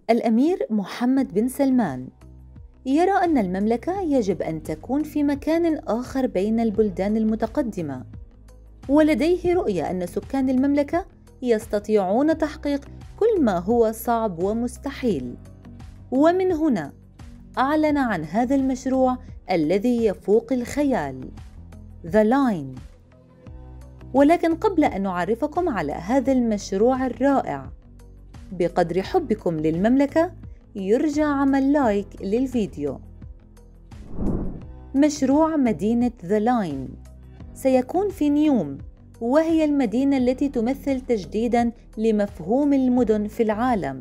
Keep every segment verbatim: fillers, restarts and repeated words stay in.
الأمير محمد بن سلمان يرى أن المملكة يجب أن تكون في مكان آخر بين البلدان المتقدمة، ولديه رؤية أن سكان المملكة يستطيعون تحقيق كل ما هو صعب ومستحيل. ومن هنا أعلن عن هذا المشروع الذي يفوق الخيال، The Line. ولكن قبل أن نعرفكم على هذا المشروع الرائع، بقدر حبكم للمملكة يرجى عمل لايك للفيديو. مشروع مدينة The Line سيكون في نيوم، وهي المدينة التي تمثل تجديداً لمفهوم المدن في العالم.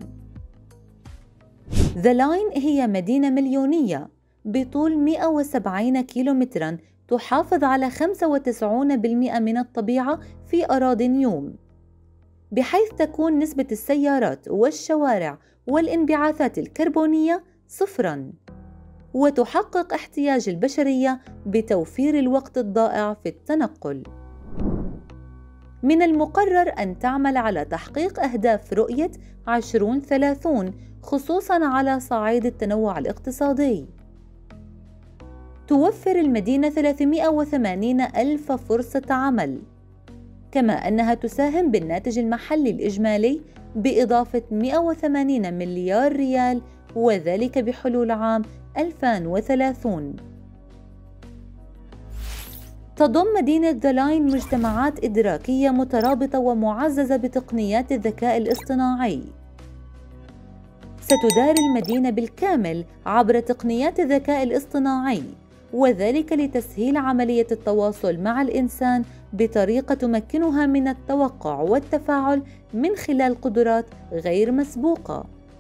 The Line هي مدينة مليونية بطول مئة وسبعين كيلومتراً، تحافظ على خمسة وتسعين بالمئة من الطبيعة في أراضي نيوم، بحيث تكون نسبة السيارات والشوارع والانبعاثات الكربونية صفراً، وتحقق احتياج البشرية بتوفير الوقت الضائع في التنقل. من المقرر أن تعمل على تحقيق أهداف رؤية عشرين ثلاثين، خصوصاً على صعيد التنوع الاقتصادي. توفر المدينة ثلاثمئة وثمانين ألف فرصة عمل، كما أنها تساهم بالناتج المحلي الإجمالي بإضافة مئة وثمانين مليار ريال، وذلك بحلول عام ألفين وثلاثين. تضم مدينة The Line مجتمعات إدراكية مترابطة ومعززة بتقنيات الذكاء الاصطناعي. ستدار المدينة بالكامل عبر تقنيات الذكاء الاصطناعي، وذلك لتسهيل عملية التواصل مع الإنسان بطريقة تمكنها من التوقع والتفاعل من خلال قدرات غير مسبوقة.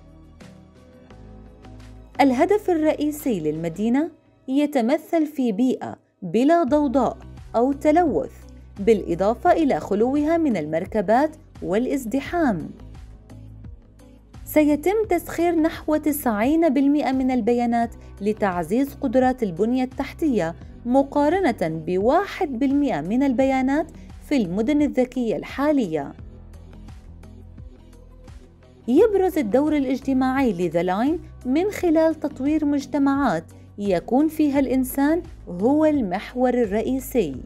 الهدف الرئيسي للمدينة يتمثل في بيئة بلا ضوضاء أو تلوث، بالإضافة إلى خلوها من المركبات والازدحام. سيتم تسخير نحو تسعين بالمئة من البيانات لتعزيز قدرات البنية التحتية، مقارنة بواحد بالمئة من البيانات في المدن الذكية الحالية. يبرز الدور الاجتماعي لذا لاين من خلال تطوير مجتمعات يكون فيها الإنسان هو المحور الرئيسي.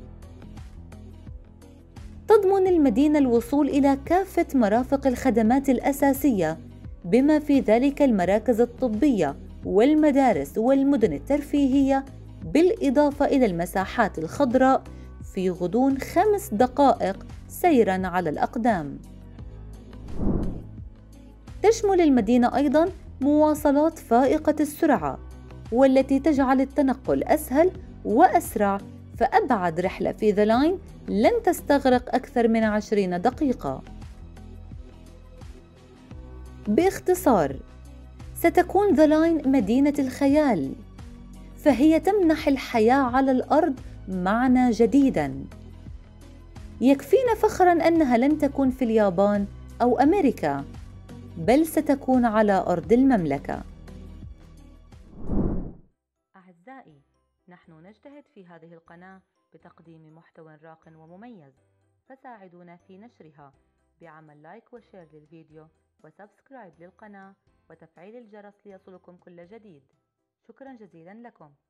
تضمن المدينة الوصول إلى كافة مرافق الخدمات الأساسية، بما في ذلك المراكز الطبية والمدارس والمدن الترفيهية، بالإضافة إلى المساحات الخضراء في غضون خمس دقائق سيراً على الأقدام. تشمل المدينة أيضاً مواصلات فائقة السرعة، والتي تجعل التنقل أسهل وأسرع، فأبعد رحلة في The Line لن تستغرق أكثر من عشرين دقيقة. باختصار، ستكون The Line مدينة الخيال، فهي تمنح الحياة على الأرض معنى جديداً. يكفينا فخراً أنها لن تكون في اليابان أو أمريكا، بل ستكون على أرض المملكة. أعزائي، نحن نجتهد في هذه القناة بتقديم محتوى راق ومميز، فساعدونا في نشرها بعمل لايك وشير للفيديو وسبسكرايب للقناة وتفعيل الجرس ليصلكم كل جديد. شكرا جزيلا لكم.